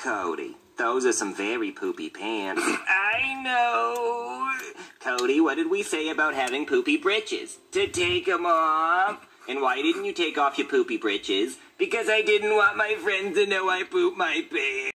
Cody, those are some very poopy pants. I know. Cody, what did we say about having poopy britches? To take them off. And why didn't you take off your poopy britches? Because I didn't want my friends to know I pooped my pants.